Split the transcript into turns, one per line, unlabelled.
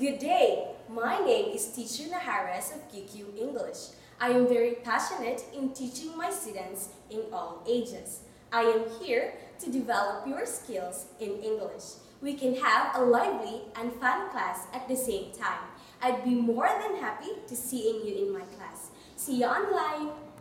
Good day! My name is Teacher Naharas of QQ English. I am very passionate in teaching my students in all ages. I am here to develop your skills in English. We can have a lively and fun class at the same time. I'd be more than happy to seeing you in my class. See you online!